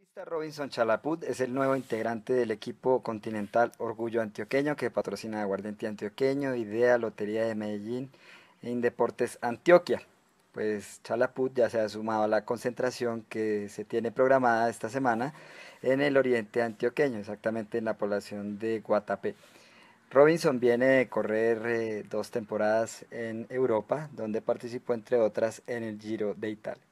Ciclista Robinson Chalaput es el nuevo integrante del equipo continental Orgullo Antioqueño que patrocina Aguardiente Antioqueño, Idea, Lotería de Medellín e Indeportes Antioquia. Pues Chalaput ya se ha sumado a la concentración que se tiene programada esta semana en el oriente antioqueño, exactamente en la población de Guatapé. Robinson viene de correr dos temporadas en Europa, donde participó entre otras en el Giro de Italia.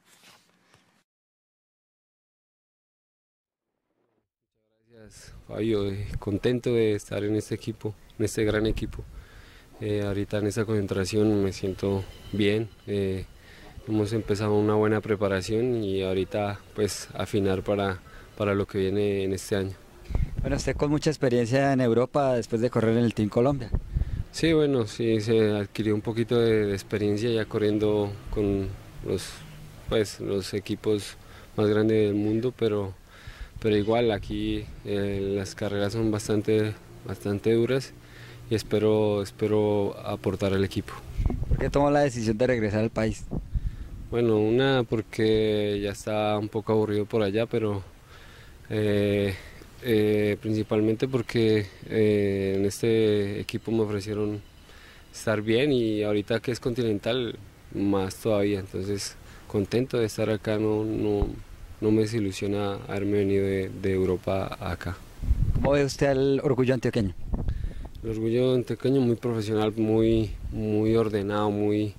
Gracias, Fabio. Contento de estar en este equipo, en este gran equipo. Ahorita en esta concentración me siento bien. Hemos empezado una buena preparación y ahorita pues afinar para lo que viene en este año. Bueno, usted con mucha experiencia en Europa después de correr en el Team Colombia. Sí, bueno, sí, se adquirió un poquito de experiencia ya corriendo con los, los equipos más grandes del mundo, pero igual aquí las carreras son bastante duras y espero aportar al equipo. ¿Por qué tomó la decisión de regresar al país? Bueno, una porque ya está un poco aburrido por allá, pero eh, principalmente porque en este equipo me ofrecieron estar bien y ahorita que es continental más todavía, entonces contento de estar acá, no me desilusiona haberme venido de Europa a acá. ¿Cómo ve usted al Orgullo Antioqueño? El Orgullo Antioqueño muy profesional, muy ordenado,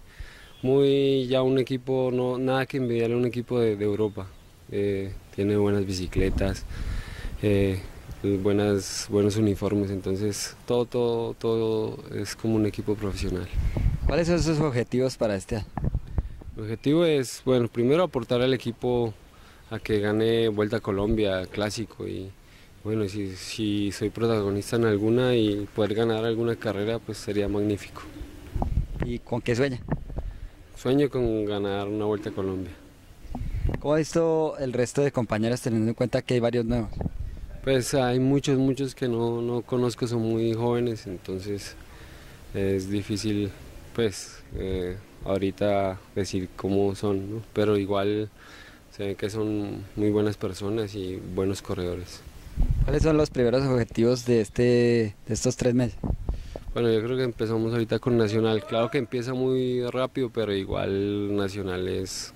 muy ya un equipo, no, nada que envidiarle a un equipo de Europa. Tiene buenas bicicletas, eh, buenos uniformes, entonces todo es como un equipo profesional. ¿Cuáles son sus objetivos para este año? El objetivo es, bueno, primero aportar al equipo a que gane Vuelta a Colombia, Clásico y bueno, si soy protagonista en alguna y poder ganar alguna carrera, pues sería magnífico. ¿Y con qué sueña? Sueño con ganar una Vuelta a Colombia. ¿Cómo ha visto el resto de compañeros teniendo en cuenta que hay varios nuevos? Pues hay muchos que no conozco, son muy jóvenes, entonces es difícil pues ahorita decir cómo son, ¿no? Pero igual se ve que son muy buenas personas y buenos corredores. ¿Cuáles son los primeros objetivos de estos 3 meses? Bueno, yo creo que empezamos ahorita con Nacional. Claro que empieza muy rápido, pero igual Nacional es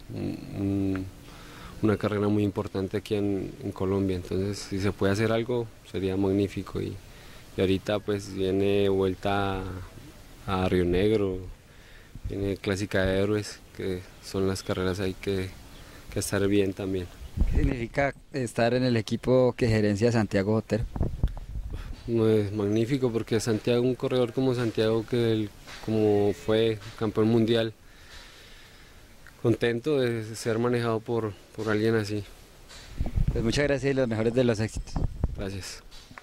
una carrera muy importante aquí en Colombia. Entonces, si se puede hacer algo, sería magnífico. Y ahorita pues viene vuelta a Río Negro, viene Clásica de Héroes, que son las carreras ahí que estar bien también. ¿Qué significa estar en el equipo que gerencia Santiago Botero? No es magnífico porque Santiago, un corredor como Santiago, como fue campeón mundial, contento de ser manejado por alguien así. Pues muchas gracias y los mejores de los éxitos. Gracias.